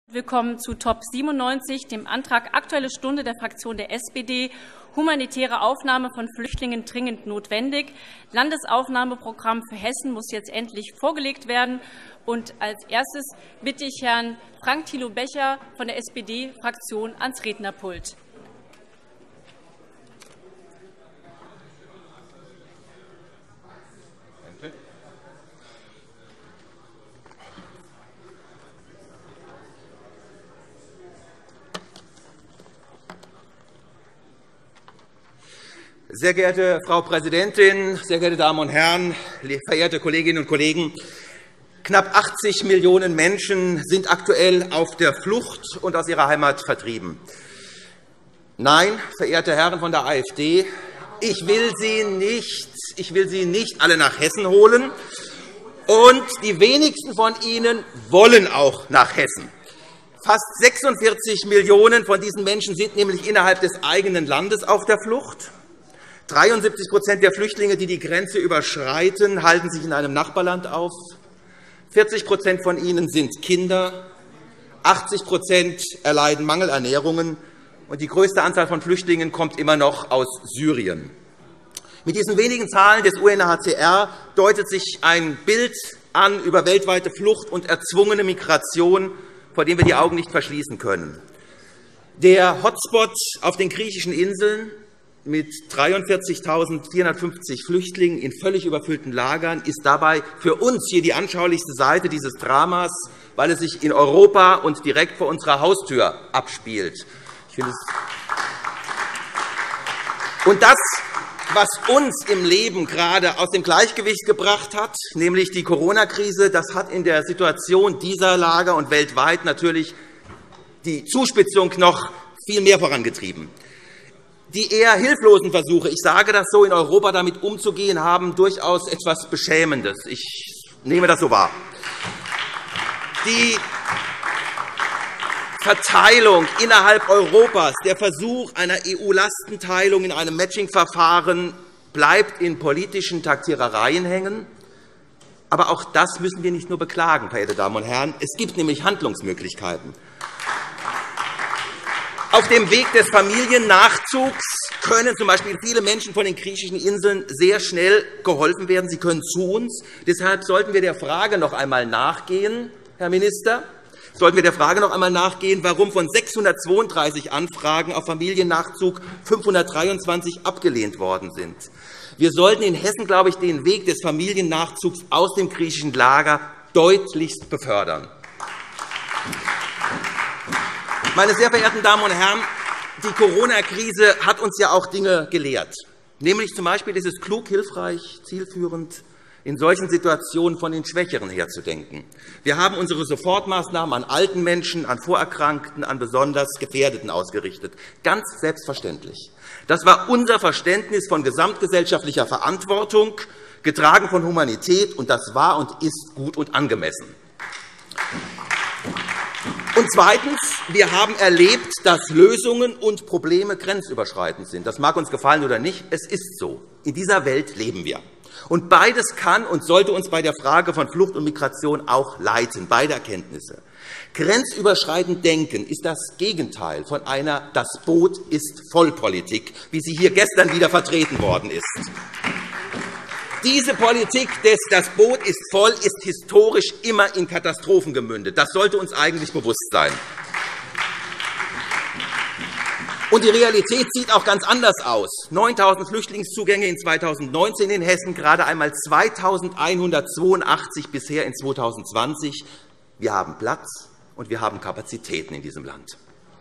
Wir kommen zu Top 97, dem Antrag Aktuelle Stunde der Fraktion der SPD, humanitäre Aufnahme von Flüchtlingen dringend notwendig. Landesaufnahmeprogramm für Hessen muss jetzt endlich vorgelegt werden. Und als erstes bitte ich Herrn Frank Thilo Becher von der SPD-Fraktion ans Rednerpult. Sehr geehrte Frau Präsidentin, sehr geehrte Damen und Herren, verehrte Kolleginnen und Kollegen! Knapp 80 Millionen Menschen sind aktuell auf der Flucht und aus ihrer Heimat vertrieben. Nein, verehrte Herren von der AfD, ich will Sie nicht alle nach Hessen holen, und die wenigsten von Ihnen wollen auch nach Hessen. Fast 46 Millionen von diesen Menschen sind nämlich innerhalb des eigenen Landes auf der Flucht. 73% der Flüchtlinge, die die Grenze überschreiten, halten sich in einem Nachbarland auf. 40% von ihnen sind Kinder. 80% erleiden Mangelernährungen. Und die größte Anzahl von Flüchtlingen kommt immer noch aus Syrien. Mit diesen wenigen Zahlen des UNHCR deutet sich ein Bild an über weltweite Flucht und erzwungene Migration, vor dem wir die Augen nicht verschließen können. Der Hotspot auf den griechischen Inseln mit 43.450 Flüchtlingen in völlig überfüllten Lagern ist dabei für uns hier die anschaulichste Seite dieses Dramas, weil es sich in Europa und direkt vor unserer Haustür abspielt. Und das, was uns im Leben gerade aus dem Gleichgewicht gebracht hat, nämlich die Corona-Krise, das hat in der Situation dieser Lager und weltweit natürlich die Zuspitzung noch viel mehr vorangetrieben. Die eher hilflosen Versuche, ich sage das so, in Europa damit umzugehen, haben durchaus etwas Beschämendes. Ich nehme das so wahr. Die Verteilung innerhalb Europas, der Versuch einer EU-Lastenteilung in einem Matching-Verfahren bleibt in politischen Taktierereien hängen. Aber auch das müssen wir nicht nur beklagen, verehrte Damen und Herren. Es gibt nämlich Handlungsmöglichkeiten. Auf dem Weg des Familiennachzugs können z.B. viele Menschen von den griechischen Inseln sehr schnell geholfen werden. Sie können zu uns. Deshalb sollten wir der Frage noch einmal nachgehen, Herr Minister, warum von 632 Anfragen auf Familiennachzug 523 abgelehnt worden sind. Wir sollten in Hessen, glaube ich, den Weg des Familiennachzugs aus dem griechischen Lager deutlichst befördern. Meine sehr verehrten Damen und Herren, die Corona-Krise hat uns ja auch Dinge gelehrt. Nämlich z.B. ist es klug, hilfreich, zielführend, in solchen Situationen von den Schwächeren herzudenken. Wir haben unsere Sofortmaßnahmen an alten Menschen, an Vorerkrankten, an besonders Gefährdeten ausgerichtet. Ganz selbstverständlich. Das war unser Verständnis von gesamtgesellschaftlicher Verantwortung, getragen von Humanität, und das war und ist gut und angemessen. Und zweitens. Wir haben erlebt, dass Lösungen und Probleme grenzüberschreitend sind. Das mag uns gefallen oder nicht. Es ist so. In dieser Welt leben wir. Und beides kann und sollte uns bei der Frage von Flucht und Migration auch leiten, beide Erkenntnisse. Grenzüberschreitend denken ist das Gegenteil von einer Das Boot ist voll Politik, wie sie hier gestern wieder vertreten worden ist. Diese Politik des Das Boot ist voll ist historisch immer in Katastrophen gemündet. Das sollte uns eigentlich bewusst sein. Und die Realität sieht auch ganz anders aus. 9.000 Flüchtlingszugänge in 2019 in Hessen, gerade einmal 2.182 bisher in 2020. Wir haben Platz und wir haben Kapazitäten in diesem Land.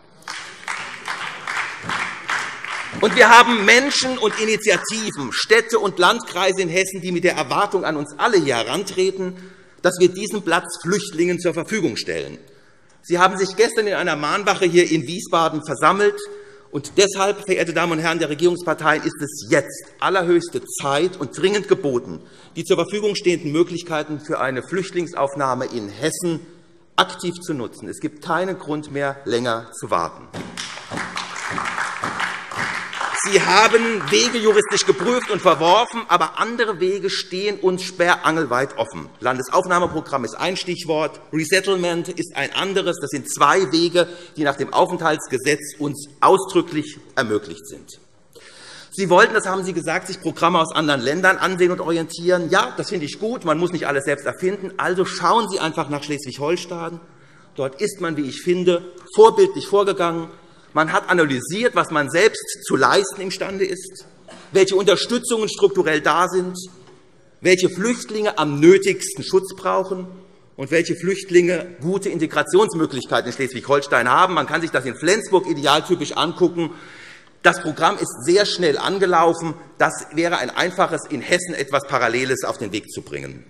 Und wir haben Menschen und Initiativen, Städte und Landkreise in Hessen, die mit der Erwartung an uns alle hier herantreten, dass wir diesen Platz Flüchtlingen zur Verfügung stellen. Sie haben sich gestern in einer Mahnwache hier in Wiesbaden versammelt. Und deshalb, verehrte Damen und Herren der Regierungsparteien, ist es jetzt allerhöchste Zeit und dringend geboten, die zur Verfügung stehenden Möglichkeiten für eine Flüchtlingsaufnahme in Hessen aktiv zu nutzen. Es gibt keinen Grund mehr, länger zu warten. Sie haben Wege juristisch geprüft und verworfen, aber andere Wege stehen uns sperrangelweit offen. Landesaufnahmeprogramm ist ein Stichwort, Resettlement ist ein anderes. Das sind zwei Wege, die nach dem Aufenthaltsgesetz uns ausdrücklich ermöglicht sind. Sie wollten, das haben Sie gesagt, sich Programme aus anderen Ländern ansehen und orientieren. Ja, das finde ich gut. Man muss nicht alles selbst erfinden. Also schauen Sie einfach nach Schleswig-Holstein. Dort ist man, wie ich finde, vorbildlich vorgegangen. Man hat analysiert, was man selbst zu leisten imstande ist, welche Unterstützungen strukturell da sind, welche Flüchtlinge am nötigsten Schutz brauchen und welche Flüchtlinge gute Integrationsmöglichkeiten in Schleswig-Holstein haben. Man kann sich das in Flensburg idealtypisch angucken. Das Programm ist sehr schnell angelaufen. Das wäre ein einfaches, in Hessen etwas Paralleles auf den Weg zu bringen.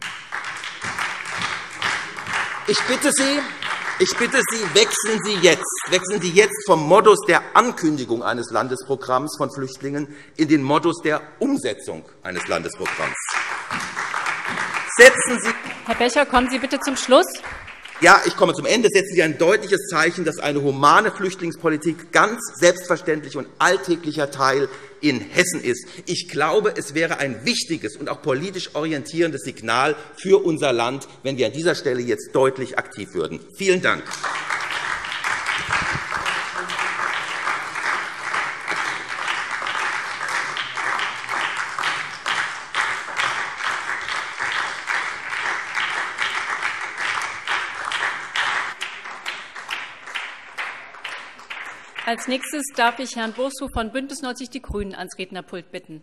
Ich bitte Sie, wechseln Sie jetzt vom Modus der Ankündigung eines Landesprogramms von Flüchtlingen in den Modus der Umsetzung eines Landesprogramms. Setzen Sie Herr Becher, kommen Sie bitte zum Schluss. Ja, ich komme zum Ende. Setzen Sie ein deutliches Zeichen, dass eine humane Flüchtlingspolitik ganz selbstverständlich und alltäglicher Teil in Hessen ist. Ich glaube, es wäre ein wichtiges und auch politisch orientierendes Signal für unser Land, wenn wir an dieser Stelle jetzt deutlich aktiv würden. Vielen Dank. Als Nächstes darf ich Herrn Borshoff von BÜNDNIS 90 die GRÜNEN ans Rednerpult bitten.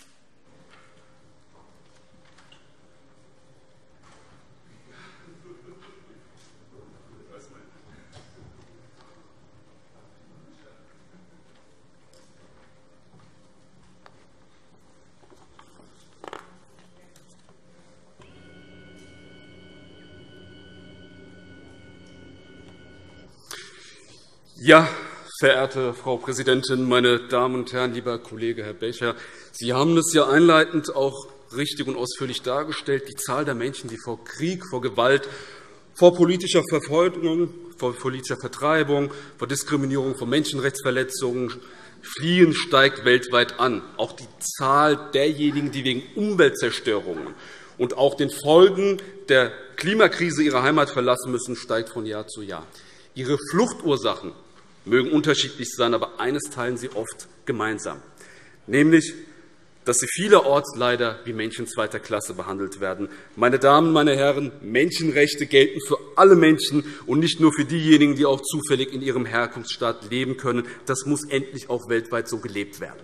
Ja, verehrte Frau Präsidentin, meine Damen und Herren, lieber Kollege Herr Becher! Sie haben es ja einleitend auch richtig und ausführlich dargestellt. Die Zahl der Menschen, die vor Krieg, vor Gewalt, vor politischer Verfolgung, vor politischer Vertreibung, vor Diskriminierung, vor Menschenrechtsverletzungen fliehen, steigt weltweit an. Auch die Zahl derjenigen, die wegen Umweltzerstörungen und auch den Folgen der Klimakrise ihre Heimat verlassen müssen, steigt von Jahr zu Jahr. Ihre Fluchtursachen mögen unterschiedlich sein, aber eines teilen sie oft gemeinsam, nämlich, dass sie vielerorts leider wie Menschen zweiter Klasse behandelt werden. Meine Damen, meine Herren, Menschenrechte gelten für alle Menschen und nicht nur für diejenigen, die auch zufällig in ihrem Herkunftsstaat leben können. Das muss endlich auch weltweit so gelebt werden.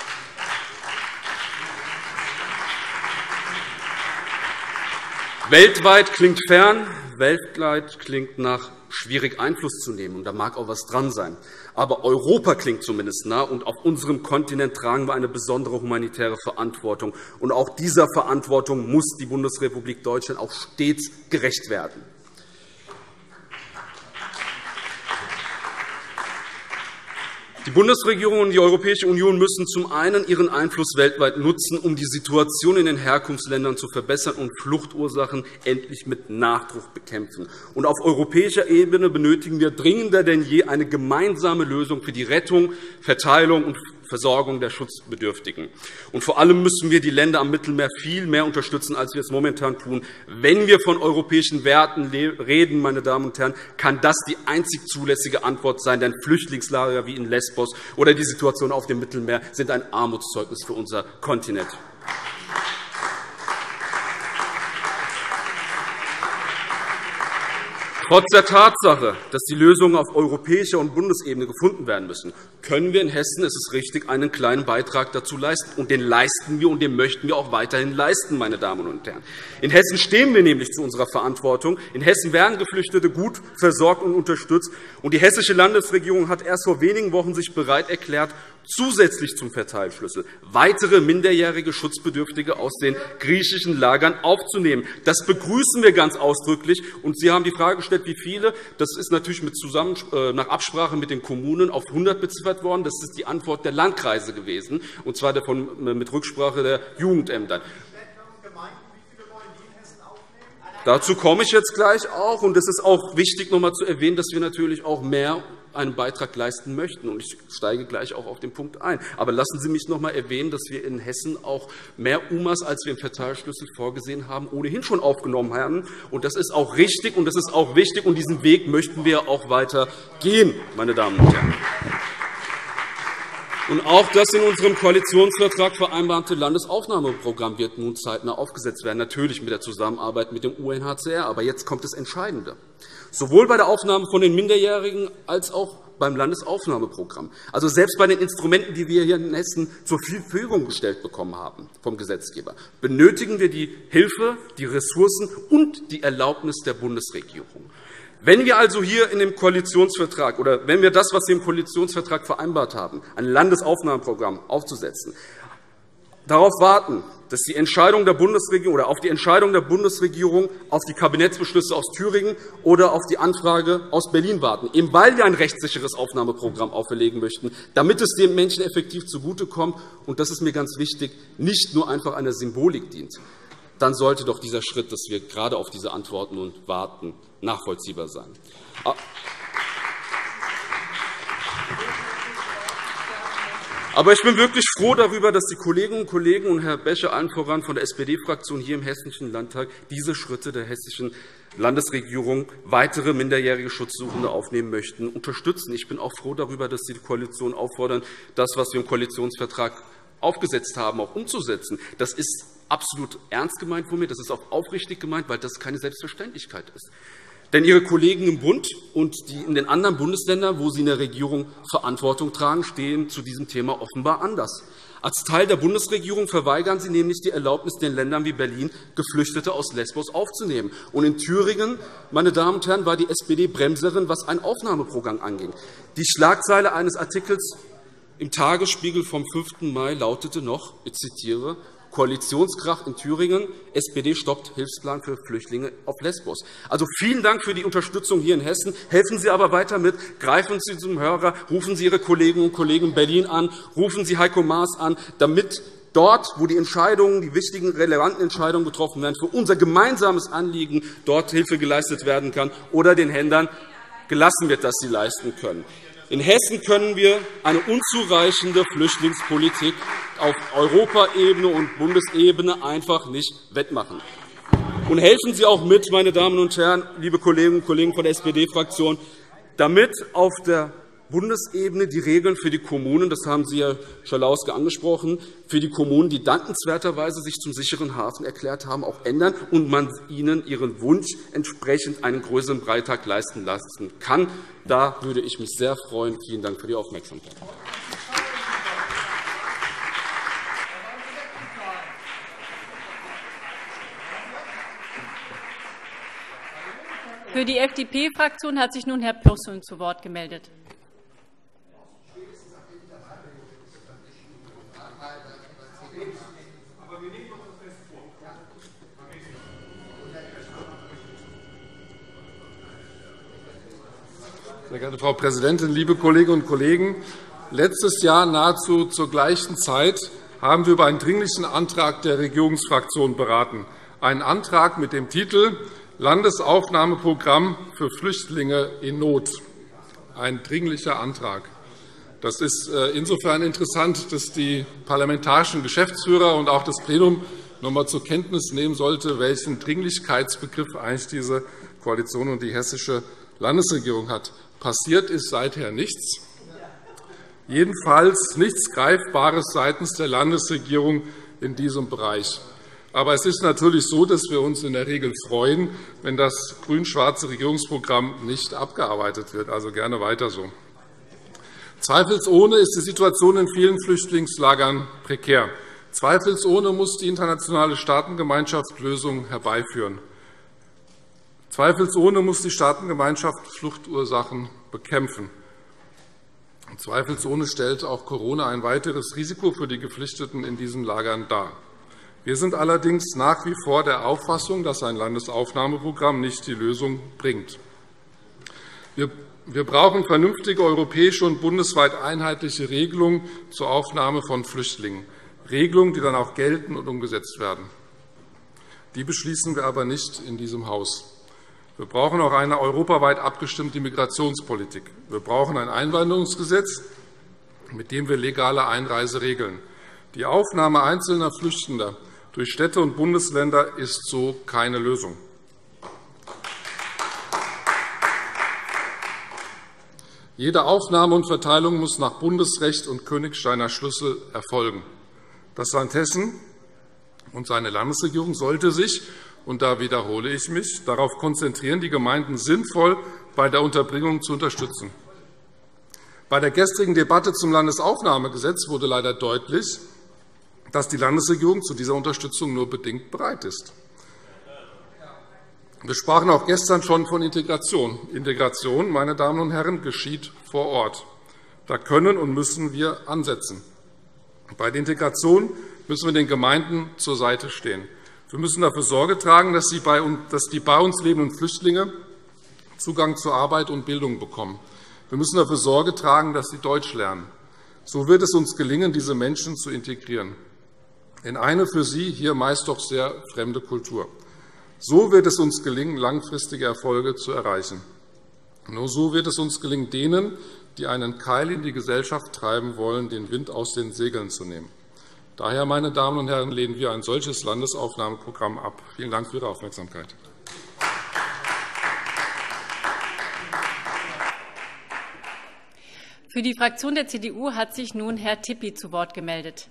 Weltweit klingt fern, weltweit klingt nach schwierig Einfluss zu nehmen, und da mag auch etwas dran sein. Aber Europa klingt zumindest nah, und auf unserem Kontinent tragen wir eine besondere humanitäre Verantwortung. Und auch dieser Verantwortung muss die Bundesrepublik Deutschland auch stets gerecht werden. Die Bundesregierung und die Europäische Union müssen zum einen ihren Einfluss weltweit nutzen, um die Situation in den Herkunftsländern zu verbessern und Fluchtursachen endlich mit Nachdruck bekämpfen. Und auf europäischer Ebene benötigen wir dringender denn je eine gemeinsame Lösung für die Rettung, Verteilung und Versorgung der Schutzbedürftigen. Und vor allem müssen wir die Länder am Mittelmeer viel mehr unterstützen, als wir es momentan tun. Wenn wir von europäischen Werten reden, meine Damen und Herren, kann das die einzig zulässige Antwort sein, denn Flüchtlingslager wie in Lesbos oder die Situation auf dem Mittelmeer sind ein Armutszeugnis für unser Kontinent. Trotz der Tatsache, dass die Lösungen auf europäischer und Bundesebene gefunden werden müssen, können wir in Hessen, es ist richtig, einen kleinen Beitrag dazu leisten. Und den leisten wir, und den möchten wir auch weiterhin leisten, meine Damen und Herren. In Hessen stehen wir nämlich zu unserer Verantwortung. In Hessen werden Geflüchtete gut versorgt und unterstützt. Und die hessische Landesregierung hat erst vor wenigen Wochen sich bereit erklärt, zusätzlich zum Verteilschlüssel weitere minderjährige Schutzbedürftige aus den griechischen Lagern aufzunehmen. Das begrüßen wir ganz ausdrücklich. Und Sie haben die Frage gestellt, wie viele. Das ist natürlich nach Absprache mit den Kommunen auf 100 beziffert worden. Das ist die Antwort der Landkreise gewesen, und zwar mit Rücksprache der Jugendämter. Dazu komme ich jetzt gleich auch. Und es ist auch wichtig, noch einmal zu erwähnen, dass wir natürlich auch mehr einen Beitrag leisten möchten. Und ich steige gleich auch auf den Punkt ein. Aber lassen Sie mich noch einmal erwähnen, dass wir in Hessen auch mehr UMAs, als wir im Verteilschlüssel vorgesehen haben, ohnehin schon aufgenommen haben. Und das ist auch richtig und das ist auch wichtig. Und diesen Weg möchten wir auch weiter gehen, meine Damen und Herren. Und auch das in unserem Koalitionsvertrag vereinbarte Landesaufnahmeprogramm wird nun zeitnah aufgesetzt werden, natürlich mit der Zusammenarbeit mit dem UNHCR. Aber jetzt kommt das Entscheidende. Sowohl bei der Aufnahme von den Minderjährigen als auch beim Landesaufnahmeprogramm. Also selbst bei den Instrumenten, die wir hier in Hessen zur Verfügung gestellt bekommen haben vom Gesetzgeber, benötigen wir die Hilfe, die Ressourcen und die Erlaubnis der Bundesregierung. Wenn wir also hier in dem Koalitionsvertrag oder wenn wir das, was wir im Koalitionsvertrag vereinbart haben, ein Landesaufnahmeprogramm aufzusetzen, darauf warten, dass die Entscheidung der Bundesregierung oder auf die Entscheidung der Bundesregierung auf die Kabinettsbeschlüsse aus Thüringen oder auf die Anfrage aus Berlin warten, eben weil wir ein rechtssicheres Aufnahmeprogramm auferlegen möchten, damit es den Menschen effektiv zugutekommt und das ist mir ganz wichtig, nicht nur einfach einer Symbolik dient, dann sollte doch dieser Schritt, dass wir gerade auf diese Antworten und warten, nachvollziehbar sein. Aber ich bin wirklich froh darüber, dass die Kolleginnen und Kollegen und Herr Becher allen voran von der SPD-Fraktion hier im Hessischen Landtag diese Schritte der hessischen Landesregierung, weitere minderjährige Schutzsuchende aufnehmen möchten, unterstützen. Ich bin auch froh darüber, dass Sie die Koalition auffordern, das, was wir im Koalitionsvertrag aufgesetzt haben, auch umzusetzen. Das ist absolut ernst gemeint von mir, das ist auch aufrichtig gemeint, weil das keine Selbstverständlichkeit ist. Denn Ihre Kollegen im Bund und die in den anderen Bundesländern, wo Sie in der Regierung Verantwortung tragen, stehen zu diesem Thema offenbar anders. Als Teil der Bundesregierung verweigern Sie nämlich die Erlaubnis, den Ländern wie Berlin Geflüchtete aus Lesbos aufzunehmen. Und in Thüringen, meine Damen und Herren, war die SPD Bremserin, was ein Aufnahmeprogramm anging. Die Schlagzeile eines Artikels im Tagesspiegel vom 5. Mai lautete noch, ich zitiere, Koalitionskrach in Thüringen, SPD stoppt Hilfsplan für Flüchtlinge auf Lesbos. Also vielen Dank für die Unterstützung hier in Hessen. Helfen Sie aber weiter mit. Greifen Sie zum Hörer. Rufen Sie Ihre Kolleginnen und Kollegen in Berlin an. Rufen Sie Heiko Maas an, damit dort, wo die Entscheidungen, die wichtigen, relevanten Entscheidungen getroffen werden, für unser gemeinsames Anliegen dort Hilfe geleistet werden kann oder den Händlern gelassen wird, dass sie leisten können. In Hessen können wir eine unzureichende Flüchtlingspolitik auf Europaebene und Bundesebene einfach nicht wettmachen. Und helfen Sie auch mit, meine Damen und Herren, liebe Kolleginnen und Kollegen von der SPD-Fraktion, damit auf der Bundesebene die Regeln für die Kommunen, das haben Sie, Herr Schalauske, angesprochen, für die Kommunen, die dankenswerterweise sich zum sicheren Hafen erklärt haben, auch ändern und man ihnen ihren Wunsch entsprechend einen größeren Beitrag leisten lassen kann. Da würde ich mich sehr freuen. Vielen Dank für die Aufmerksamkeit. Für die FDP-Fraktion hat sich nun Herr Pürsün zu Wort gemeldet. Sehr geehrte Frau Präsidentin, liebe Kolleginnen und Kollegen! Letztes Jahr nahezu zur gleichen Zeit haben wir über einen Dringlichen Antrag der Regierungsfraktion beraten, einen Antrag mit dem Titel Landesaufnahmeprogramm für Flüchtlinge in Not. Ein dringlicher Antrag. Das ist insofern interessant, dass die parlamentarischen Geschäftsführer und auch das Plenum noch einmal zur Kenntnis nehmen sollte, welchen Dringlichkeitsbegriff eigentlich diese Koalition und die hessische Landesregierung hat. Passiert ist seither nichts. Jedenfalls nichts Greifbares seitens der Landesregierung in diesem Bereich. Aber es ist natürlich so, dass wir uns in der Regel freuen, wenn das grün-schwarze Regierungsprogramm nicht abgearbeitet wird. Also gerne weiter so. Zweifelsohne ist die Situation in vielen Flüchtlingslagern prekär. Zweifelsohne muss die internationale Staatengemeinschaft Lösungen herbeiführen. Zweifelsohne muss die Staatengemeinschaft Fluchtursachen bekämpfen. Zweifelsohne stellt auch Corona ein weiteres Risiko für die Geflüchteten in diesen Lagern dar. Wir sind allerdings nach wie vor der Auffassung, dass ein Landesaufnahmeprogramm nicht die Lösung bringt. Wir brauchen vernünftige europäische und bundesweit einheitliche Regelungen zur Aufnahme von Flüchtlingen, Regelungen, die dann auch gelten und umgesetzt werden. Die beschließen wir aber nicht in diesem Haus. Wir brauchen auch eine europaweit abgestimmte Migrationspolitik. Wir brauchen ein Einwanderungsgesetz, mit dem wir legale Einreise regeln. Die Aufnahme einzelner Flüchtender durch Städte und Bundesländer ist so keine Lösung. Jede Aufnahme und Verteilung muss nach Bundesrecht und Königsteiner Schlüssel erfolgen. Das Land Hessen und seine Landesregierung sollte sich, und da wiederhole ich mich, darauf konzentrieren, die Gemeinden sinnvoll bei der Unterbringung zu unterstützen. Bei der gestrigen Debatte zum Landesaufnahmegesetz wurde leider deutlich, dass die Landesregierung zu dieser Unterstützung nur bedingt bereit ist. Wir sprachen auch gestern schon von Integration. Integration, meine Damen und Herren, geschieht vor Ort. Da können und müssen wir ansetzen. Bei der Integration müssen wir den Gemeinden zur Seite stehen. Wir müssen dafür Sorge tragen, dass die bei uns lebenden Flüchtlinge Zugang zu Arbeit und Bildung bekommen. Wir müssen dafür Sorge tragen, dass sie Deutsch lernen. So wird es uns gelingen, diese Menschen zu integrieren in eine für sie hier meist doch sehr fremde Kultur. So wird es uns gelingen, langfristige Erfolge zu erreichen. Nur so wird es uns gelingen, denen, die einen Keil in die Gesellschaft treiben wollen, den Wind aus den Segeln zu nehmen. Daher, meine Damen und Herren, lehnen wir ein solches Landesaufnahmeprogramm ab. Vielen Dank für Ihre Aufmerksamkeit. Für die Fraktion der CDU hat sich nun Herr Tippi zu Wort gemeldet.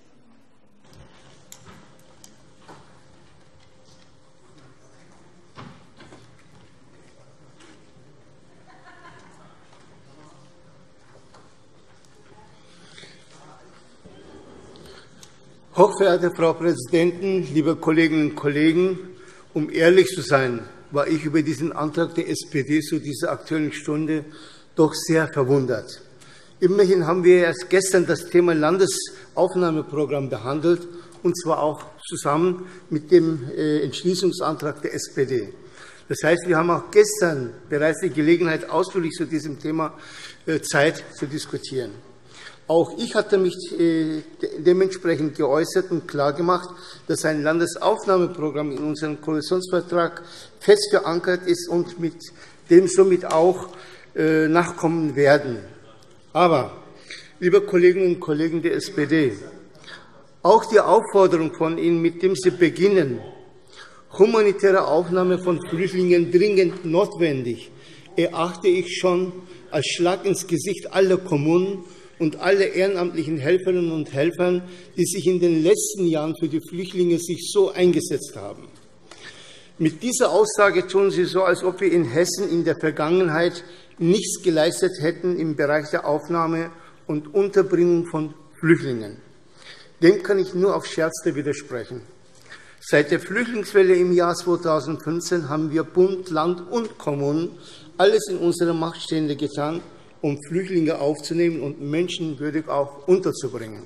Hochverehrte Frau Präsidentin, liebe Kolleginnen und Kollegen! Um ehrlich zu sein, war ich über diesen Antrag der SPD zu dieser Aktuellen Stunde doch sehr verwundert. Immerhin haben wir erst gestern das Thema Landesaufnahmeprogramm behandelt, und zwar auch zusammen mit dem Entschließungsantrag der SPD. Das heißt, wir haben auch gestern bereits die Gelegenheit, ausführlich zu diesem Thema Zeit zu diskutieren. Auch ich hatte mich dementsprechend geäußert und klargemacht, dass ein Landesaufnahmeprogramm in unserem Koalitionsvertrag fest verankert ist und mit dem somit auch nachkommen werden. Aber, liebe Kolleginnen und Kollegen der SPD, auch die Aufforderung von Ihnen, mit dem Sie beginnen, humanitäre Aufnahme von Flüchtlingen dringend notwendig, erachte ich schon als Schlag ins Gesicht aller Kommunen und alle ehrenamtlichen Helferinnen und Helfern, die sich in den letzten Jahren für die Flüchtlinge so eingesetzt haben. Mit dieser Aussage tun Sie so, als ob wir in Hessen in der Vergangenheit nichts geleistet hätten im Bereich der Aufnahme und Unterbringung von Flüchtlingen. Dem kann ich nur aufs Schärfste widersprechen. Seit der Flüchtlingswelle im Jahr 2015 haben wir Bund, Land und Kommunen alles in unserer Macht Stehende getan, um Flüchtlinge aufzunehmen und menschenwürdig auch unterzubringen.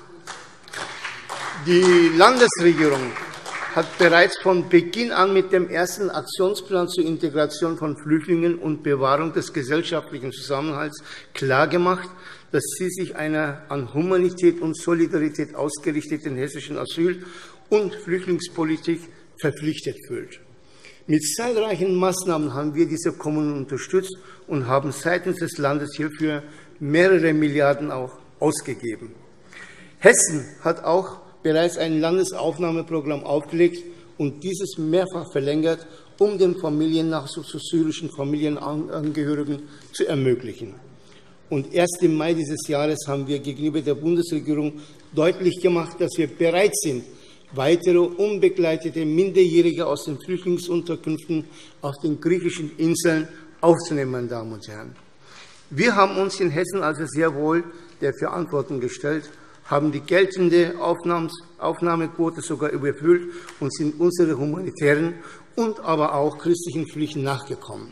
Die Landesregierung hat bereits von Beginn an mit dem ersten Aktionsplan zur Integration von Flüchtlingen und Bewahrung des gesellschaftlichen Zusammenhalts klargemacht, dass sie sich einer an Humanität und Solidarität ausgerichteten hessischen Asyl- und Flüchtlingspolitik verpflichtet fühlt. Mit zahlreichen Maßnahmen haben wir diese Kommunen unterstützt und haben seitens des Landes hierfür mehrere Milliarden auch ausgegeben. Hessen hat auch bereits ein Landesaufnahmeprogramm aufgelegt und dieses mehrfach verlängert, um den Familiennachzug zu syrischen Familienangehörigen zu ermöglichen. Und erst im Mai dieses Jahres haben wir gegenüber der Bundesregierung deutlich gemacht, dass wir bereit sind, weitere unbegleitete Minderjährige aus den Flüchtlingsunterkünften auf den griechischen Inseln aufzunehmen, meine Damen und Herren. Wir haben uns in Hessen also sehr wohl der Verantwortung gestellt, haben die geltende Aufnahmequote sogar überfüllt und sind unsere humanitären und aber auch christlichen Pflichten nachgekommen.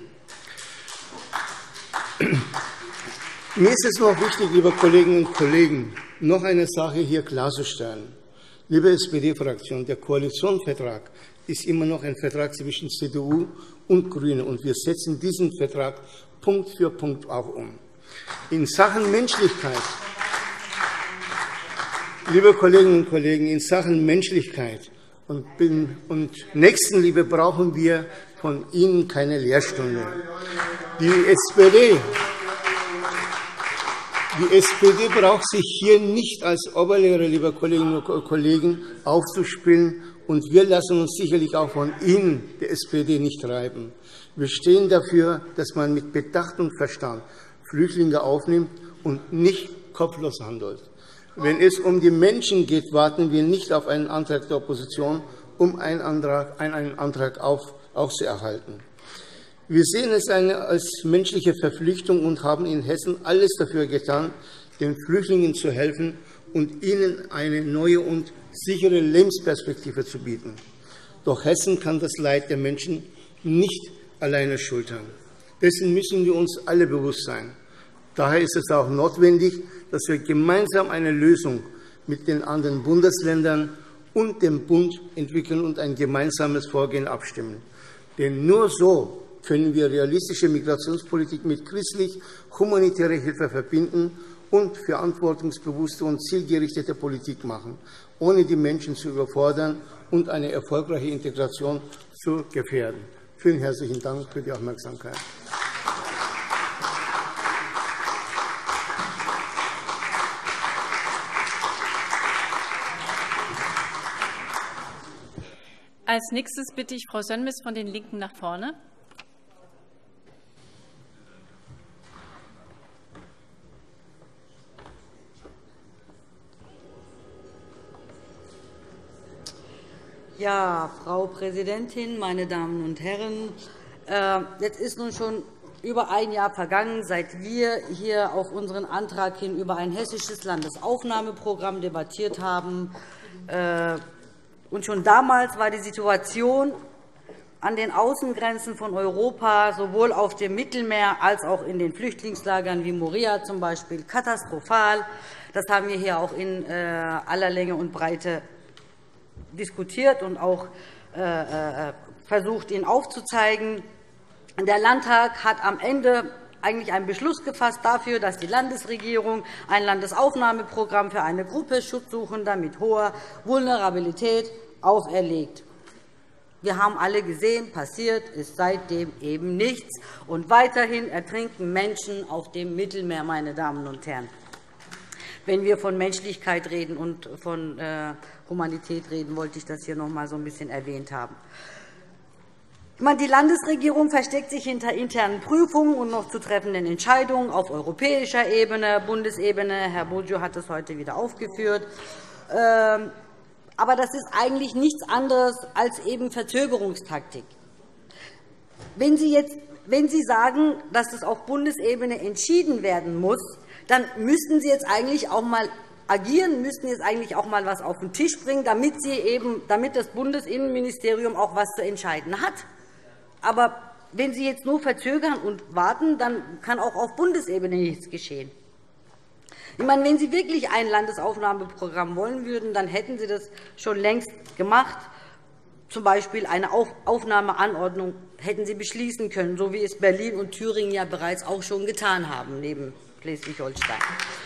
Mir ist es noch wichtig, liebe Kolleginnen und Kollegen, noch eine Sache hier klarzustellen. Liebe SPD-Fraktion, der Koalitionsvertrag ist immer noch ein Vertrag zwischen CDU und GRÜNEN, und wir setzen diesen Vertrag Punkt für Punkt auch um. In Sachen Menschlichkeit, liebe Kolleginnen und Kollegen, in Sachen Menschlichkeit und Nächstenliebe brauchen wir von Ihnen keine Lehrstunde. Die SPD braucht sich hier nicht als Oberlehrer, liebe Kolleginnen und Kollegen, aufzuspielen. Und wir lassen uns sicherlich auch von Ihnen, der SPD, nicht treiben. Wir stehen dafür, dass man mit Bedacht und Verstand Flüchtlinge aufnimmt und nicht kopflos handelt. Wenn es um die Menschen geht, warten wir nicht auf einen Antrag der Opposition, um einen Antrag aufzuerhalten. Wir sehen es als menschliche Verpflichtung und haben in Hessen alles dafür getan, den Flüchtlingen zu helfen und ihnen eine neue und sichere Lebensperspektive zu bieten. Doch Hessen kann das Leid der Menschen nicht alleine schultern. Dessen müssen wir uns alle bewusst sein. Daher ist es auch notwendig, dass wir gemeinsam eine Lösung mit den anderen Bundesländern und dem Bund entwickeln und ein gemeinsames Vorgehen abstimmen. Denn nur so können wir realistische Migrationspolitik mit christlich-humanitärer Hilfe verbinden und verantwortungsbewusste und zielgerichtete Politik machen, ohne die Menschen zu überfordern und eine erfolgreiche Integration zu gefährden. Vielen herzlichen Dank für die Aufmerksamkeit. Als nächstes bitte ich Frau Sönmez von den LINKEN nach vorne. Ja, Frau Präsidentin, meine Damen und Herren! Jetzt ist nun schon über ein Jahr vergangen, seit wir hier auf unseren Antrag hin über ein hessisches Landesaufnahmeprogramm debattiert haben. Und schon damals war die Situation an den Außengrenzen von Europa, sowohl auf dem Mittelmeer als auch in den Flüchtlingslagern wie Moria zum Beispiel, katastrophal. Das haben wir hier auch in aller Länge und Breite diskutiert und auch versucht, ihn aufzuzeigen. Der Landtag hat am Ende eigentlich einen Beschluss gefasst dafür, dass die Landesregierung ein Landesaufnahmeprogramm für eine Gruppe Schutzsuchender mit hoher Vulnerabilität auferlegt. Wir haben alle gesehen, passiert ist seitdem eben nichts. Und weiterhin ertrinken Menschen auf dem Mittelmeer, meine Damen und Herren. Wenn wir von Menschlichkeit reden und von Humanität reden, wollte ich das hier noch einmal so ein bisschen erwähnt haben. Die Landesregierung versteckt sich hinter internen Prüfungen und noch zu treffenden Entscheidungen auf europäischer Ebene, Bundesebene. Herr Boggio hat es heute wieder aufgeführt. Aber das ist eigentlich nichts anderes als eben Verzögerungstaktik. Wenn Sie sagen, dass das auf Bundesebene entschieden werden muss, dann müssten Sie jetzt eigentlich auch einmal agieren, müssten jetzt eigentlich auch einmal etwas auf den Tisch bringen, damit das Bundesinnenministerium auch etwas zu entscheiden hat. Aber wenn Sie jetzt nur verzögern und warten, dann kann auch auf Bundesebene nichts geschehen. Ich meine, wenn Sie wirklich ein Landesaufnahmeprogramm wollen würden, dann hätten Sie das schon längst gemacht. Zum Beispiel eine Aufnahmeanordnung hätten Sie beschließen können, so wie es Berlin und Thüringen ja bereits auch schon getan haben, neben Schleswig-Holstein.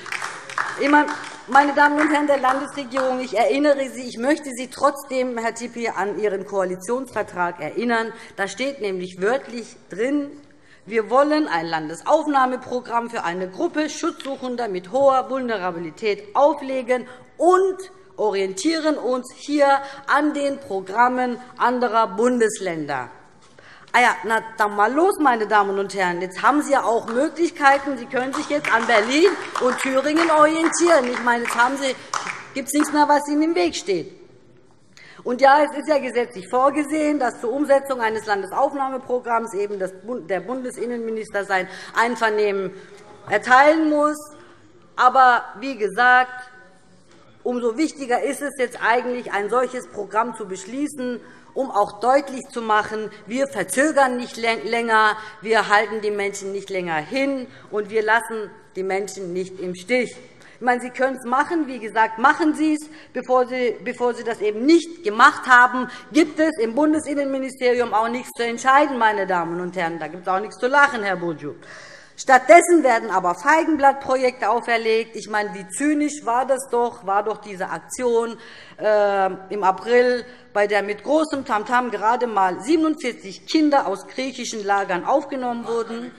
Meine Damen und Herren der Landesregierung, ich möchte Sie trotzdem, Herr Tipi, an Ihren Koalitionsvertrag erinnern. Da steht nämlich wörtlich drin, wir wollen ein Landesaufnahmeprogramm für eine Gruppe Schutzsuchender mit hoher Vulnerabilität auflegen und orientieren uns hier an den Programmen anderer Bundesländer. Na, dann mal los, meine Damen und Herren. Jetzt haben Sie ja auch Möglichkeiten. Sie können sich jetzt an Berlin und Thüringen orientieren. Ich meine, jetzt gibt es nichts mehr, was Ihnen im Weg steht. Und ja, es ist ja gesetzlich vorgesehen, dass zur Umsetzung eines Landesaufnahmeprogramms eben der Bundesinnenminister sein Einvernehmen erteilen muss. Aber wie gesagt, umso wichtiger ist es jetzt eigentlich, ein solches Programm zu beschließen, um auch deutlich zu machen, wir verzögern nicht länger, wir halten die Menschen nicht länger hin, und wir lassen die Menschen nicht im Stich. Ich meine, Sie können es machen. Wie gesagt, machen Sie es. Bevor Sie das eben nicht gemacht haben, gibt es im Bundesinnenministerium auch nichts zu entscheiden, meine Damen und Herren. Da gibt es auch nichts zu lachen, Herr Boggio. Stattdessen werden aber Feigenblattprojekte auferlegt. Ich meine, wie zynisch war das doch, war doch diese Aktion im April, bei der mit großem Tamtam gerade einmal 47 Kinder aus griechischen Lagern aufgenommen wurden.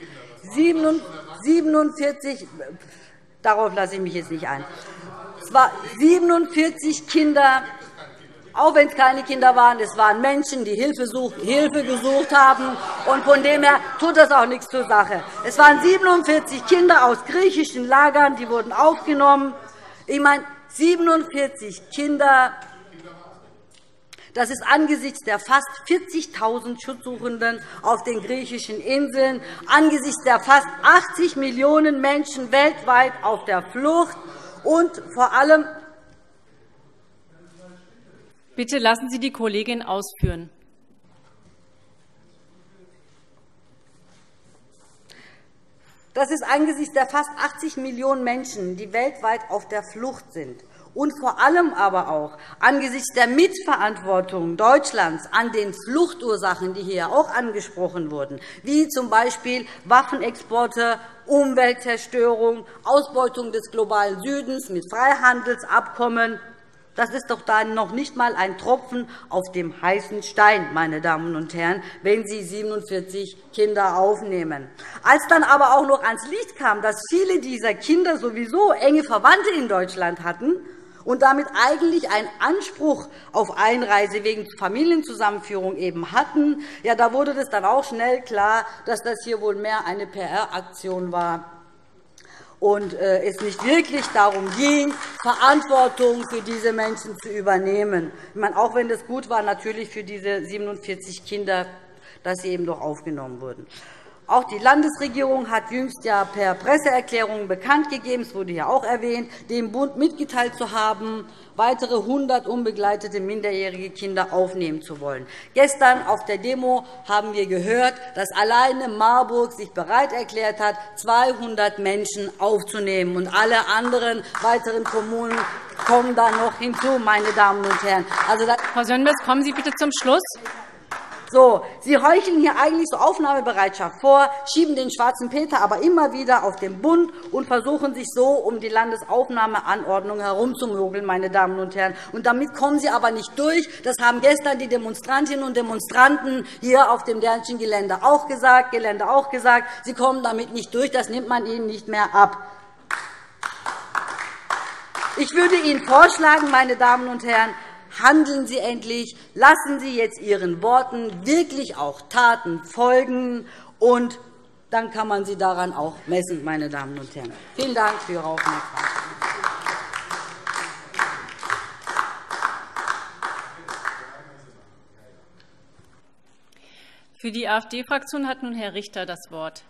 47, darauf lasse ich mich jetzt nicht ein. Es waren 47 Kinder, auch wenn es keine Kinder waren, es waren Menschen, die Hilfe gesucht haben. Und von dem her tut das auch nichts zur Sache. Es waren 47 Kinder aus griechischen Lagern, die wurden aufgenommen. Ich meine, 47 Kinder, das ist angesichts der fast 40.000 Schutzsuchenden auf den griechischen Inseln, angesichts der fast 80 Millionen Menschen weltweit auf der Flucht und vor allem. Bitte lassen Sie die Kollegin ausführen. Das ist angesichts der fast 80 Millionen Menschen, die weltweit auf der Flucht sind, und vor allem aber auch angesichts der Mitverantwortung Deutschlands an den Fluchtursachen, die hier auch angesprochen wurden, wie z.B. Waffenexporte, Umweltzerstörung, Ausbeutung des globalen Südens mit Freihandelsabkommen. Das ist doch dann noch nicht einmal ein Tropfen auf dem heißen Stein, meine Damen und Herren, wenn Sie 47 Kinder aufnehmen. Als dann aber auch noch ans Licht kam, dass viele dieser Kinder sowieso enge Verwandte in Deutschland hatten und damit eigentlich einen Anspruch auf Einreise wegen Familienzusammenführung eben hatten, ja, da wurde das dann auch schnell klar, dass das hier wohl mehr eine PR-Aktion war und es nicht wirklich darum ging, Verantwortung für diese Menschen zu übernehmen. Ich meine, auch wenn es gut war, natürlich für diese 47 Kinder, dass sie eben doch aufgenommen wurden. Auch die Landesregierung hat jüngst ja per Presseerklärung bekannt gegeben, es wurde ja auch erwähnt, dem Bund mitgeteilt zu haben, weitere 100 unbegleitete minderjährige Kinder aufnehmen zu wollen. Gestern auf der Demo haben wir gehört, dass alleine Marburg sich bereit erklärt hat, 200 Menschen aufzunehmen. Und alle anderen weiteren Kommunen kommen da noch hinzu, meine Damen und Herren. Also, Frau Sönmez, kommen Sie bitte zum Schluss. So, Sie heucheln hier eigentlich so Aufnahmebereitschaft vor, schieben den schwarzen Peter aber immer wieder auf den Bund und versuchen sich so um die Landesaufnahmeanordnung herumzumogeln, meine Damen und Herren. Und damit kommen Sie aber nicht durch. Das haben gestern die Demonstrantinnen und Demonstranten hier auf dem Dernschen Gelände auch gesagt. Sie kommen damit nicht durch. Das nimmt man ihnen nicht mehr ab. Ich würde Ihnen vorschlagen, meine Damen und Herren, handeln Sie endlich, lassen Sie jetzt Ihren Worten wirklich auch Taten folgen, und dann kann man Sie daran auch messen, meine Damen und Herren. Vielen Dank für Ihre Aufmerksamkeit. Für die AfD-Fraktion hat nun Herr Richter das Wort.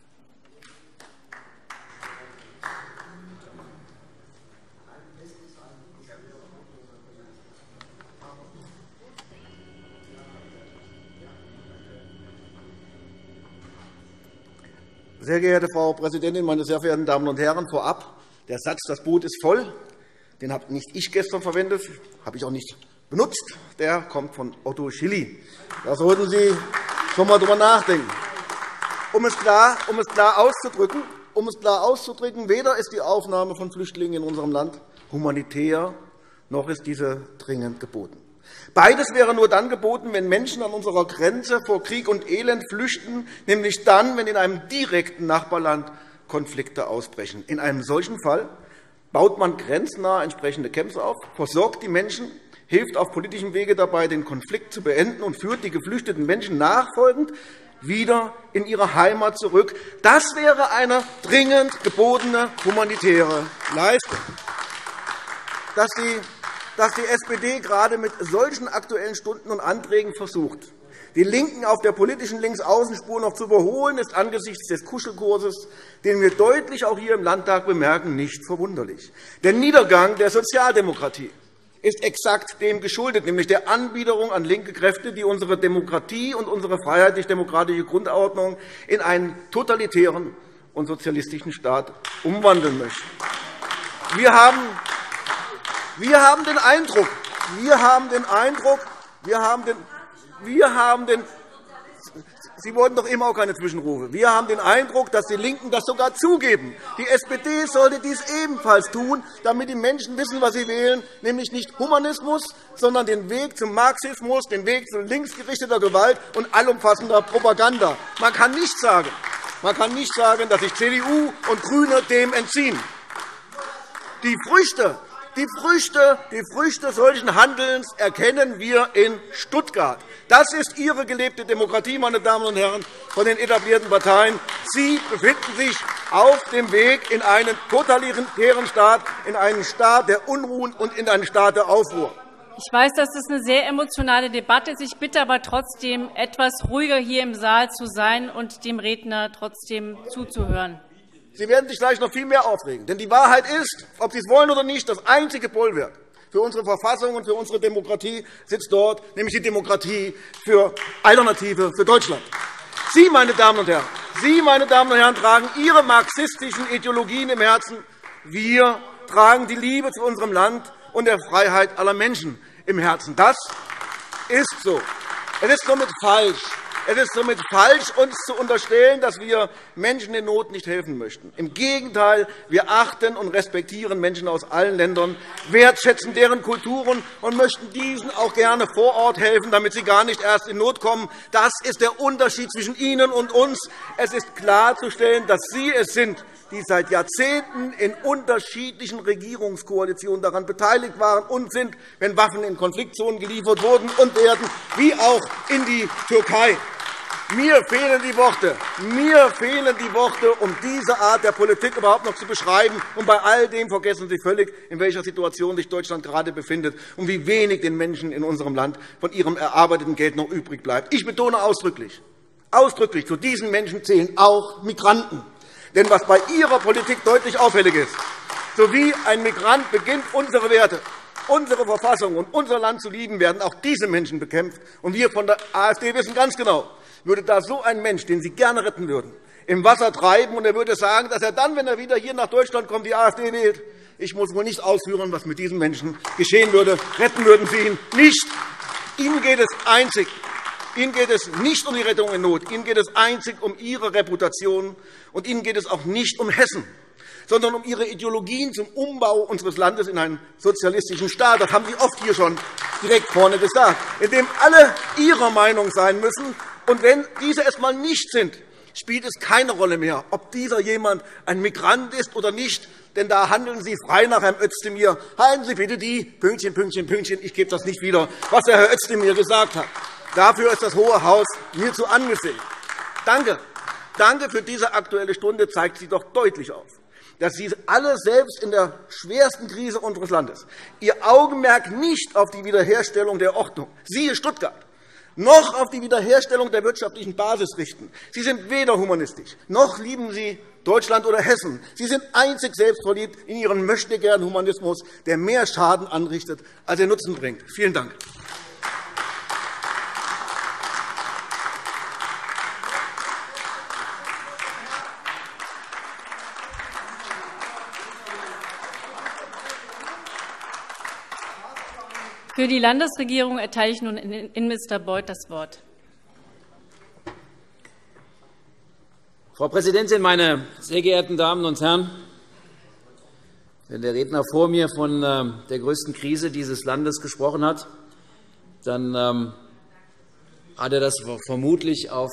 Sehr geehrte Frau Präsidentin, meine sehr verehrten Damen und Herren! Vorab, der Satz, das Boot ist voll, den habe nicht ich gestern verwendet, habe ich auch nicht benutzt. Der kommt von Otto Schily. Da sollten Sie schon einmal darüber nachdenken. Um es klar auszudrücken, weder ist die Aufnahme von Flüchtlingen in unserem Land humanitär, noch ist diese dringend geboten. Beides wäre nur dann geboten, wenn Menschen an unserer Grenze vor Krieg und Elend flüchten, nämlich dann, wenn in einem direkten Nachbarland Konflikte ausbrechen. In einem solchen Fall baut man grenznah entsprechende Camps auf, versorgt die Menschen, hilft auf politischem Wege dabei, den Konflikt zu beenden und führt die geflüchteten Menschen nachfolgend wieder in ihre Heimat zurück. Das wäre eine dringend gebotene humanitäre Leistung. Dass die SPD gerade mit solchen Aktuellen Stunden und Anträgen versucht, die LINKEN auf der politischen Linksaußenspur noch zu überholen, ist angesichts des Kuschelkurses, den wir deutlich auch hier im Landtag bemerken, nicht verwunderlich. Der Niedergang der Sozialdemokratie ist exakt dem geschuldet, nämlich der Anbiederung an linke Kräfte, die unsere Demokratie und unsere freiheitlich-demokratische Grundordnung in einen totalitären und sozialistischen Staat umwandeln möchten. Wir haben den Eindruck, Sie wollten doch immer auch keine Zwischenrufe. Wir haben den Eindruck, dass die LINKEN das sogar zugeben. Die SPD sollte dies ebenfalls tun, damit die Menschen wissen, was sie wählen, nämlich nicht Humanismus, sondern den Weg zum Marxismus, den Weg zu linksgerichteter Gewalt und allumfassender Propaganda. Man kann nicht sagen, dass sich CDU und GRÜNE dem entziehen. Die Früchte solchen Handelns erkennen wir in Stuttgart. Das ist Ihre gelebte Demokratie, meine Damen und Herren, von den etablierten Parteien. Sie befinden sich auf dem Weg in einen totalitären Staat, in einen Staat der Unruhen und in einen Staat der Aufruhr. Ich weiß, dass das eine sehr emotionale Debatte ist. Ich bitte aber trotzdem, etwas ruhiger hier im Saal zu sein und dem Redner trotzdem zuzuhören. Sie werden sich gleich noch viel mehr aufregen. Denn die Wahrheit ist, ob Sie es wollen oder nicht, das einzige Bollwerk für unsere Verfassung und für unsere Demokratie sitzt dort, nämlich die Demokratie für Alternative für Deutschland. Sie, meine Damen und Herren, tragen Ihre marxistischen Ideologien im Herzen. Wir tragen die Liebe zu unserem Land und der Freiheit aller Menschen im Herzen. Das ist so. Es ist somit falsch, uns zu unterstellen, dass wir Menschen in Not nicht helfen möchten. Im Gegenteil, wir achten und respektieren Menschen aus allen Ländern, wertschätzen deren Kulturen und möchten diesen auch gerne vor Ort helfen, damit sie gar nicht erst in Not kommen. Das ist der Unterschied zwischen Ihnen und uns. Es ist klarzustellen, dass Sie es sind, die seit Jahrzehnten in unterschiedlichen Regierungskoalitionen daran beteiligt waren und sind, wenn Waffen in Konfliktzonen geliefert wurden und werden, wie auch in die Türkei. Mir fehlen die Worte, um diese Art der Politik überhaupt noch zu beschreiben. Und bei all dem vergessen Sie völlig, in welcher Situation sich Deutschland gerade befindet und wie wenig den Menschen in unserem Land von ihrem erarbeiteten Geld noch übrig bleibt. Ich betone ausdrücklich, zu diesen Menschen zählen auch Migranten. Denn was bei Ihrer Politik deutlich auffällig ist, so wie ein Migrant beginnt, unsere Werte, unsere Verfassung und unser Land zu lieben, werden auch diese Menschen bekämpft. Und wir von der AfD wissen ganz genau, würde da so ein Mensch, den Sie gerne retten würden, im Wasser treiben, und er würde sagen, dass er dann, wenn er wieder hier nach Deutschland kommt, die AfD wählt. Ich muss wohl nicht ausführen, was mit diesem Menschen geschehen würde. Retten würden Sie ihn nicht. Ihnen geht es nicht um die Rettung in Not. Ihnen geht es einzig um Ihre Reputation. Und Ihnen geht es auch nicht um Hessen, sondern um Ihre Ideologien zum Umbau unseres Landes in einen sozialistischen Staat. Das haben Sie oft hier schon direkt vorne gesagt, in dem alle Ihrer Meinung sein müssen. Und wenn diese es einmal nicht sind, spielt es keine Rolle mehr, ob dieser jemand ein Migrant ist oder nicht. Denn da handeln Sie frei nach Herrn Özdemir. Halten Sie bitte die Pünktchen, Pünktchen, Pünktchen. Ich gebe das nicht wieder, was der Herr Özdemir gesagt hat. Dafür ist das Hohe Haus mir zu angesehen. Danke für diese Aktuelle Stunde zeigt sie doch deutlich auf, dass Sie alle selbst in der schwersten Krise unseres Landes Ihr Augenmerk nicht auf die Wiederherstellung der Ordnung, siehe Stuttgart, noch auf die Wiederherstellung der wirtschaftlichen Basis richten. Sie sind weder humanistisch, noch lieben Sie Deutschland oder Hessen. Sie sind einzig selbstverliebt in Ihren Möchtegern-Humanismus, der mehr Schaden anrichtet, als er Nutzen bringt. Vielen Dank. Für die Landesregierung erteile ich nun Innenminister Beuth das Wort. Frau Präsidentin, meine sehr geehrten Damen und Herren! Wenn der Redner vor mir von der größten Krise dieses Landes gesprochen hat, dann hat er das vermutlich auf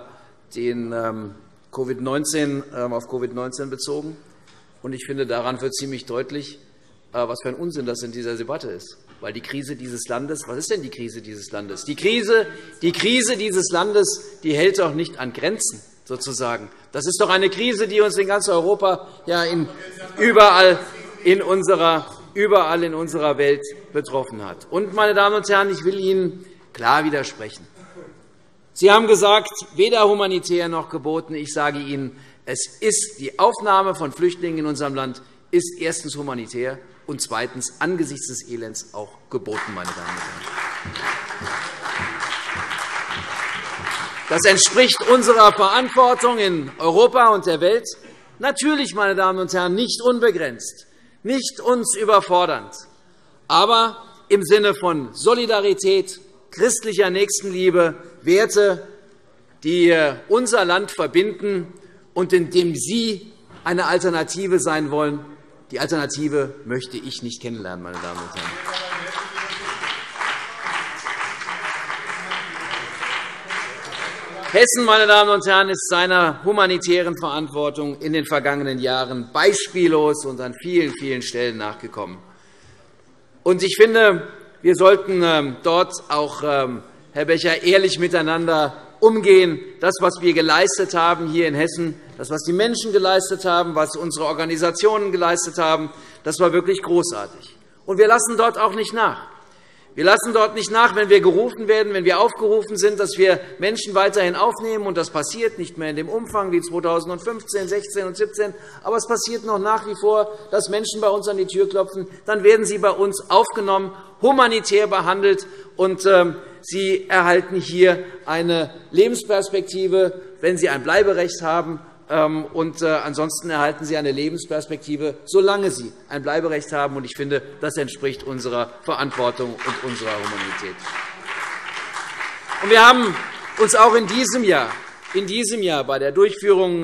Covid-19 bezogen. Und ich finde, daran wird ziemlich deutlich, was für ein Unsinn das in dieser Debatte ist. Weil die Krise dieses Landes, was ist denn die Krise dieses Landes? Die Krise dieses Landes, die hält doch nicht an Grenzen, sozusagen. Das ist doch eine Krise, die uns in ganz Europa, ja, überall in unserer Welt betroffen hat. Und, meine Damen und Herren, ich will Ihnen klar widersprechen. Sie haben gesagt, weder humanitär noch geboten. Ich sage Ihnen, die Aufnahme von Flüchtlingen in unserem Land ist erstens humanitär und zweitens angesichts des Elends auch geboten, meine Damen und Herren. Das entspricht unserer Verantwortung in Europa und der Welt. Natürlich, meine Damen und Herren, nicht unbegrenzt, nicht uns überfordernd, aber im Sinne von Solidarität, christlicher Nächstenliebe, Werte, die unser Land verbinden und in dem Sie eine Alternative sein wollen. Die Alternative möchte ich nicht kennenlernen, meine Damen und Herren. Hessen, meine Damen und Herren, ist seiner humanitären Verantwortung in den vergangenen Jahren beispiellos und an vielen, vielen Stellen nachgekommen. Ich finde, wir sollten dort auch, Herr Becher, ehrlich miteinander umgehen. Das, was wir geleistet haben hier in Hessen, das, was die Menschen geleistet haben, was unsere Organisationen geleistet haben, das war wirklich großartig. Und wir lassen dort auch nicht nach. Wir lassen dort nicht nach, wenn wir gerufen werden, wenn wir aufgerufen sind, dass wir Menschen weiterhin aufnehmen. Und das passiert nicht mehr in dem Umfang wie 2015, 16 und 17. Aber es passiert noch nach wie vor, dass Menschen bei uns an die Tür klopfen. Dann werden sie bei uns aufgenommen, humanitär behandelt, und sie erhalten hier eine Lebensperspektive, wenn sie ein Bleiberecht haben. Und ansonsten erhalten Sie eine Lebensperspektive, solange Sie ein Bleiberecht haben. Ich finde, das entspricht unserer Verantwortung und unserer Humanität. Wir haben uns auch in diesem Jahr bei der Durchführung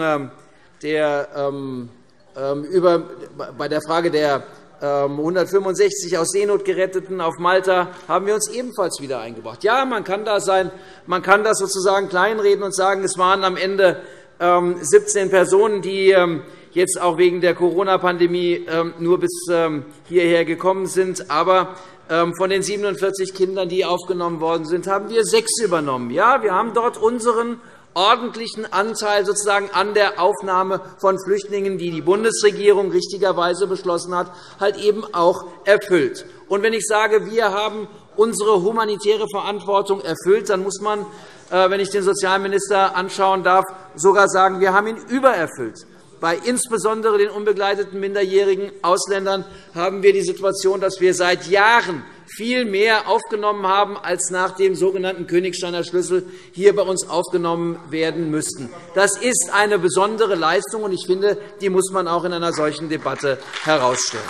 bei der Frage der 165 aus Seenot Geretteten auf Malta haben wir uns ebenfalls wieder eingebracht. Ja, man kann das sozusagen kleinreden und sagen, es waren am Ende 17 Personen, die jetzt auch wegen der Corona-Pandemie nur bis hierher gekommen sind. Aber von den 47 Kindern, die aufgenommen worden sind, haben wir 6 übernommen. Ja, wir haben dort unseren ordentlichen Anteil sozusagen an der Aufnahme von Flüchtlingen, die die Bundesregierung richtigerweise beschlossen hat, halt eben auch erfüllt. Und wenn ich sage, wir haben unsere humanitäre Verantwortung erfüllt, dann muss man, wenn ich den Sozialminister anschauen darf, sogar sagen, wir haben ihn übererfüllt. Bei insbesondere den unbegleiteten minderjährigen Ausländern haben wir die Situation, dass wir seit Jahren viel mehr aufgenommen haben, als nach dem sogenannten Königsteiner Schlüssel hier bei uns aufgenommen werden müssten. Das ist eine besondere Leistung, und ich finde, die muss man auch in einer solchen Debatte herausstellen.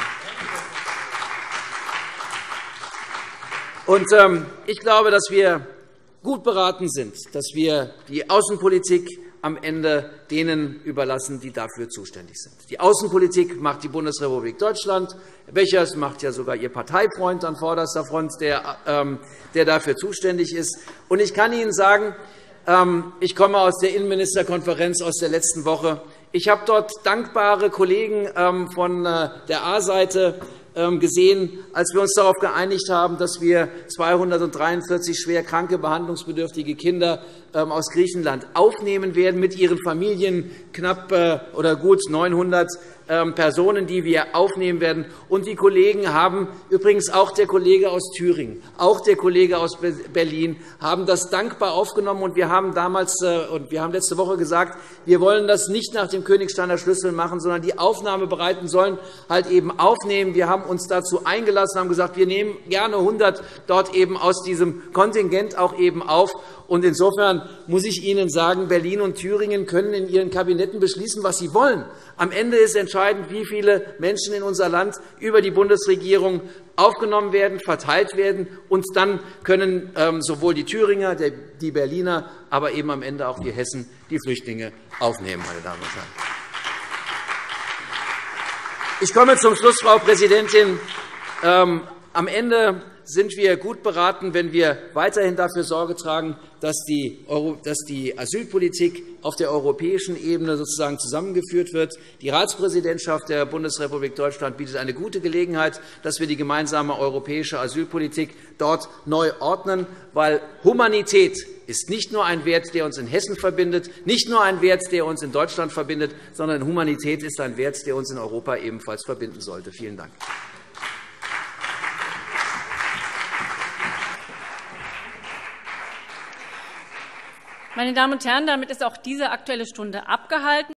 Ich glaube, dass wir gut beraten sind, dass wir die Außenpolitik am Ende denen überlassen, die dafür zuständig sind. Die Außenpolitik macht die Bundesrepublik Deutschland. Herr Becher, es macht ja sogar Ihr Parteifreund an vorderster Front, der dafür zuständig ist. Und ich kann Ihnen sagen, ich komme aus der Innenministerkonferenz aus der letzten Woche. Ich habe dort dankbare Kollegen von der A-Seite gesehen, als wir uns darauf geeinigt haben, dass wir 243 schwer kranke, behandlungsbedürftige Kinder aus Griechenland aufnehmen werden, mit ihren Familien, knapp oder gut 900 Personen, die wir aufnehmen werden. Und die Kollegen haben, übrigens auch der Kollege aus Thüringen, auch der Kollege aus Berlin, haben das dankbar aufgenommen. Und wir haben letzte Woche gesagt, wir wollen das nicht nach dem Königsteiner Schlüssel machen, sondern die Aufnahmebereiten sollen halt eben aufnehmen. Wir haben uns dazu eingelassen, haben gesagt, wir nehmen gerne 100 dort eben aus diesem Kontingent auch eben auf. Und insofern muss ich Ihnen sagen, Berlin und Thüringen können in ihren Kabinetten beschließen, was sie wollen. Am Ende ist entscheidend, wie viele Menschen in unser Land über die Bundesregierung aufgenommen werden, verteilt werden. Und dann können sowohl die Thüringer, die Berliner, aber eben am Ende auch die Hessen die Flüchtlinge aufnehmen, meine Damen und Herren. Ich komme zum Schluss, Frau Präsidentin. Am Ende sind wir gut beraten, wenn wir weiterhin dafür Sorge tragen, dass die Asylpolitik auf der europäischen Ebene sozusagen zusammengeführt wird. Die Ratspräsidentschaft der Bundesrepublik Deutschland bietet eine gute Gelegenheit, dass wir die gemeinsame europäische Asylpolitik dort neu ordnen, weil Humanität ist nicht nur ein Wert, der uns in Hessen verbindet, nicht nur ein Wert, der uns in Deutschland verbindet, sondern Humanität ist ein Wert, der uns in Europa ebenfalls verbinden sollte. Vielen Dank. Meine Damen und Herren, damit ist auch diese Aktuelle Stunde abgehalten.